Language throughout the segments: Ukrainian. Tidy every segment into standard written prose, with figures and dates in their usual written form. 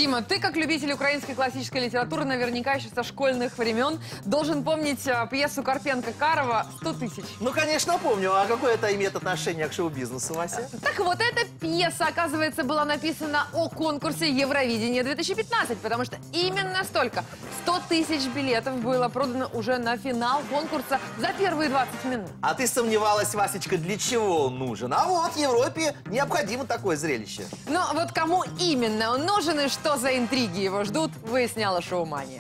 Дима, ты, как любитель украинской классической литературы, наверняка еще со школьных времен должен помнить пьесу Карпенко-Карова «100 тысяч». Ну, конечно, помню. А какое это имеет отношение к шоу-бизнесу, Вася? Так вот, эта пьеса, оказывается, была написана о конкурсе Евровидения 2015, потому что именно столько, 100 тысяч билетов было продано уже на финал конкурса за первые 20 минут. А ты сомневалась, Васечка, для чего он нужен? А вот Европе необходимо такое зрелище. Но вот кому именно он нужен и что за интриги его ждут, выясняла шоумания.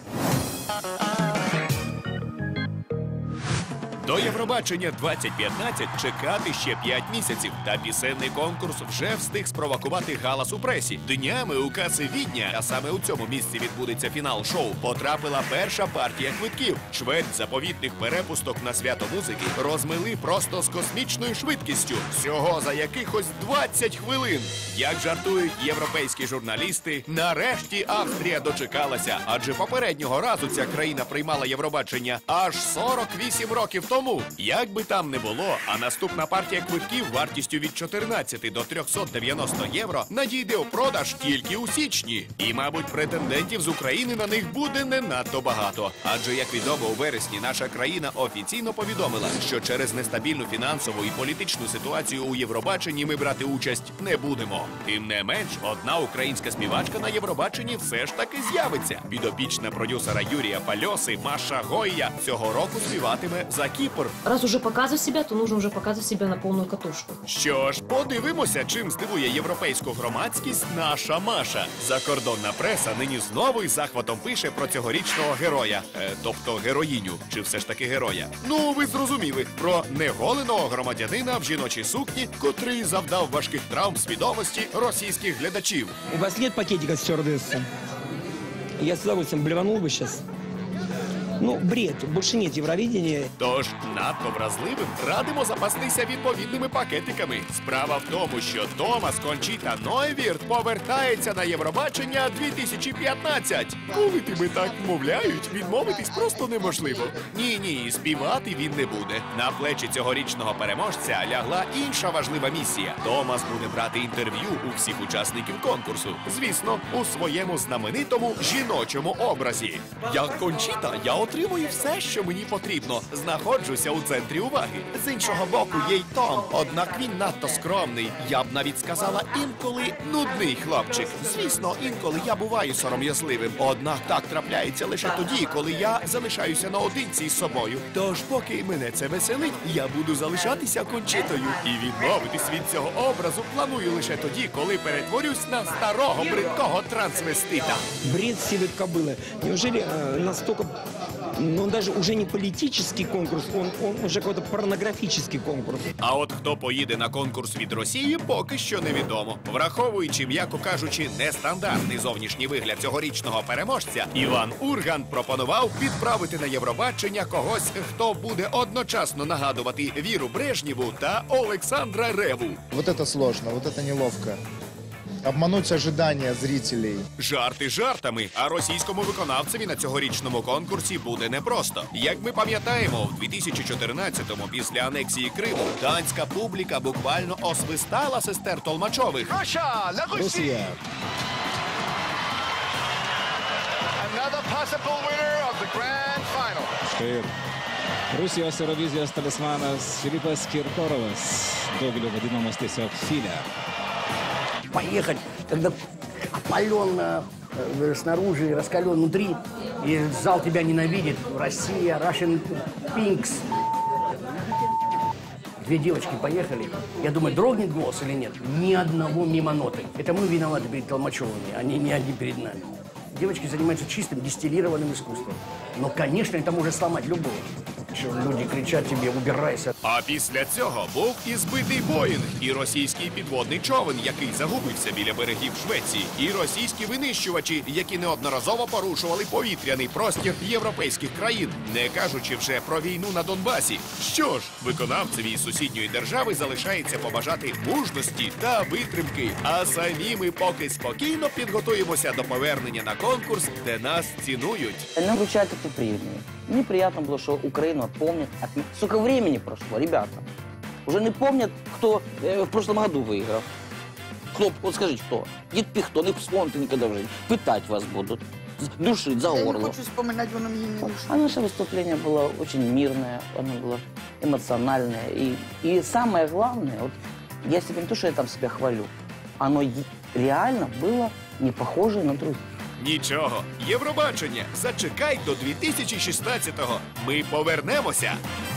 До Євробачення 2015 чекати ще 5 місяців. Та пісенний конкурс вже встиг спровокувати галас у пресі. Днями у каси Відня, а саме у цьому місці відбудеться фінал шоу, потрапила перша партія квитків. Чверть заповітних перепусток на свято музики розмили просто з космічною швидкістю. Всього за якихось 20 хвилин. Як жартують європейські журналісти, нарешті Австрія дочекалася. Адже попереднього разу ця країна приймала Євробачення аж 48 років тому. Як би там не було, а наступна партія квитків вартістю від 14 до 390 євро надійде у продаж тільки у січні. І, мабуть, претендентів з України на них буде не надто багато. Адже, як відомо, у вересні наша країна офіційно повідомила, що через нестабільну фінансову і політичну ситуацію у Євробаченні ми брати участь не будемо. Тим не менш, одна українська співачка на Євробаченні все ж таки з'явиться. Підопічна продюсера Юрія Пальоси Маша Гойя цього року співатиме за Кіпр. Раз уже показывать себя, то нужно уже показывать себя на полную катушку. Що ж, подивимося, чим здивує європейську громадськість наша Маша. Закордонна преса нині знову із захватом пише про цьогорічного героя. Тобто героїню, чи все ж таки героя. Ну, ви зрозуміли, про неголеного громадянина в жіночій сукні, котрий завдав важких травм свідомості російських глядачів. У вас нет пакетика стюардессы? Я с удовольствием блеванул бы сейчас. Ну, бред, больше нет Евровидения. Тож, надто вразливим радимо запастися відповідними пакетиками. Справа в тому, що Томас Кончіта Нойвірт повертається на Євробачення 2015. Коли тебе так вмовляють, відмовитись просто неможливо. Ні, співати він не буде. На плечі цьогорічного переможця лягла інша важлива місія. Томас буде брати інтерв'ю у всіх учасників конкурсу. Звісно, у своєму знаменитому жіночому образі. Як Кончіта, я отримую все, що мені потрібно. Знаходжуся у центрі уваги. З іншого боку, є й Том. Однак він надто скромний. Я б навіть сказала, інколи нудний хлопчик. Звісно, інколи я буваю сором'язливим. Однак так трапляється лише тоді, коли я залишаюся наодинці з собою. Тож, поки мене це веселить, я буду залишатися Кончітою. І відмовитись від цього образу планую лише тоді, коли перетворюсь на старого бридкого трансвестита. Бред сивой кобылы. Неужели настолько... Ну, он даже уже не политический конкурс, он уже какой-то порнографический конкурс. А от хто поїде на конкурс від Росії, поки що невідомо. Враховуючи, м'яко кажучи, нестандартний зовнішній вигляд цьогорічного переможця, Іван Ургант пропонував відправити на Євробачення когось, хто буде одночасно нагадувати Віру Брежнєву та Олександра Реву. Вот это сложно, вот это неловко. Обмануть ожидания зрителей. Жарти жартами, а російському виконавцеві на цьогорічному конкурсі буде непросто. Як ми пам'ятаємо, в 2014-му після анексії Криму данська публіка буквально освистала сестер Толмачових. Русия. Rusijos Eurovizijos talismanas Filipas Kirkorovas daugeliu vadinamas tiesiog Filė. Поехать, когда опален снаружи, раскален внутри, и зал тебя ненавидит. Россия, Russian Pinks. Две девочки поехали. Я думаю, дрогнет голос или нет? Ни одного мимо ноты. Это мы виноваты перед Толмачевыми, они не одни перед нами. Девочки занимаются чистым, дистиллированным искусством. Но, конечно, это может сломать любого. Люди кричать тебе «убирайся». А після цього був і збитий Боїнг, і російський підводний човен, який загубився біля берегів Швеції, і російські винищувачі, які неодноразово порушували повітряний простір європейських країн, не кажучи вже про війну на Донбасі. Що ж, виконавцеві із сусідньої держави залишається побажати мужності та витримки, а самі ми поки спокійно підготуємося до повернення на конкурс, де нас цінують. Нам вручают эту премию. Мне приятно было, что Украина помнит. Сколько времени прошло, ребята. Уже не помнят, кто в прошлом году выиграл. Кто, вот скажите, кто? Дед Пихтон, их вспомните никогда в жизни. Пытать вас будут, душить за Я не горло. хочу вспоминать, воно мені не нужно. А наше выступление было очень мирное, оно было эмоциональное. И самое главное, вот я себе не то, что я там себя хвалю, оно реально было не похоже на других. Нічого, Євробачення, зачекай до 2016-го. Ми повернемося.